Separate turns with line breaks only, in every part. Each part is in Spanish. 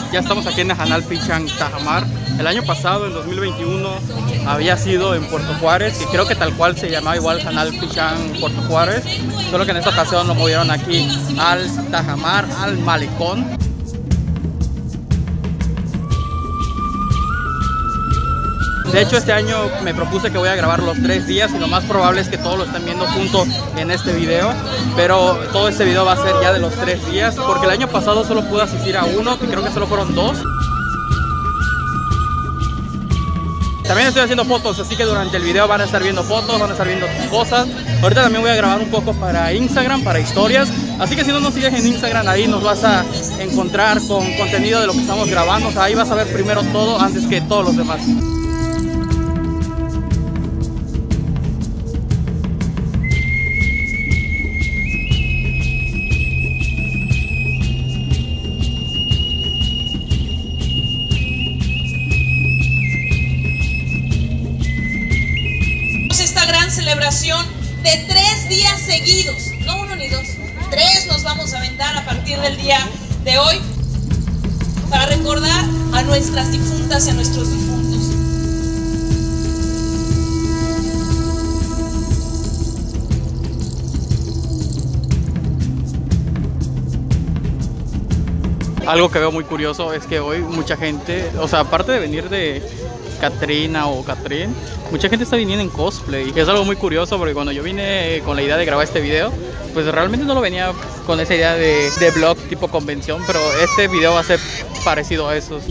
Ya estamos aquí en Hanal Pichang, Tajamar. El año pasado, en 2021, había sido en Puerto Juárez, que creo que tal cual se llamaba igual Hanal Pichang Puerto Juárez, solo que en esta ocasión lo movieron aquí al Tajamar, al Malecón. De hecho, este año me propuse que voy a grabar los 3 días y lo más probable es que todos lo estén viendo junto en este video. Pero todo este video va a ser ya de los 3 días, porque el año pasado solo pude asistir a uno, que creo que solo fueron 2. También estoy haciendo fotos, así que durante el video van a estar viendo fotos, van a estar viendo cosas. Ahorita también voy a grabar un poco para Instagram, para historias. Así que si no nos sigues en Instagram, ahí nos vas a encontrar con contenido de lo que estamos grabando. O sea, ahí vas a ver primero todo antes que todos los demás.
Esta gran celebración de 3 días seguidos, no 1 ni 2, 3 nos vamos a aventar a partir del día de hoy para recordar a nuestras difuntas y a nuestros difuntos.
Algo que veo muy curioso es que hoy mucha gente, o sea, aparte de venir de Catrina o Catrín, mucha gente está viniendo en cosplay, y es algo muy curioso porque cuando yo vine con la idea de grabar este video, pues realmente no lo venía con esa idea de vlog tipo convención, pero este video va a ser parecido a eso.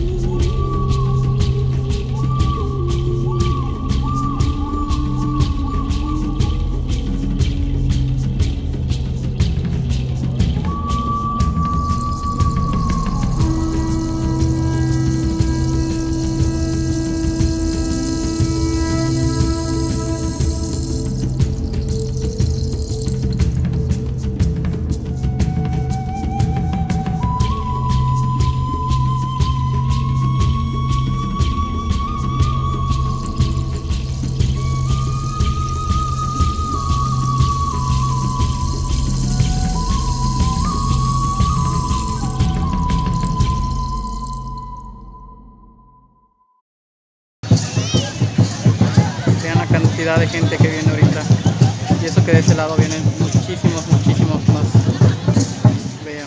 De gente que viene ahorita, y eso que de ese lado vienen muchísimos más. Vean.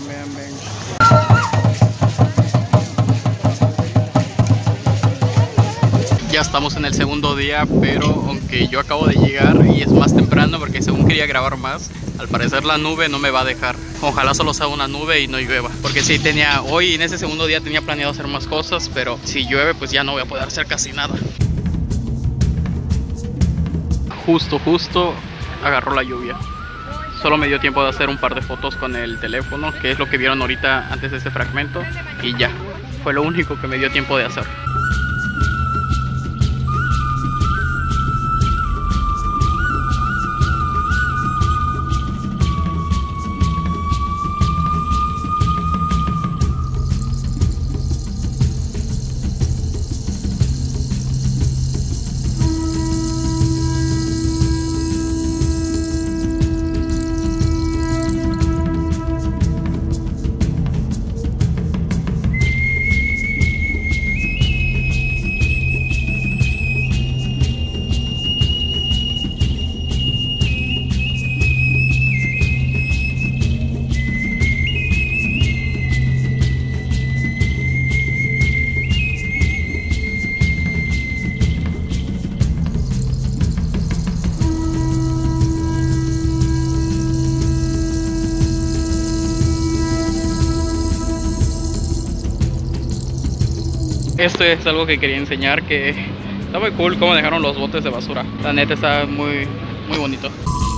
Ya estamos en el segundo día, pero aunque yo acabo de llegar y es más temprano porque según quería grabar más, al parecer la nube no me va a dejar. Ojalá solo sea una nube y no llueva, porque sí hoy en ese segundo día tenía planeado hacer más cosas, pero si llueve pues ya no voy a poder hacer casi nada. Justo agarró la lluvia. Solo me dio tiempo de hacer un par de fotos con el teléfono, que es lo que vieron ahorita antes de este fragmento, y ya, fue lo único que me dio tiempo de hacer. Esto es algo que quería enseñar, que está muy cool cómo dejaron los botes de basura. La neta está muy bonito.